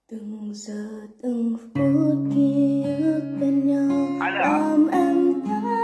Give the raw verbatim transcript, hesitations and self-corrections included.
Từng giờ từng phút ký ức bên nhau làm em thấy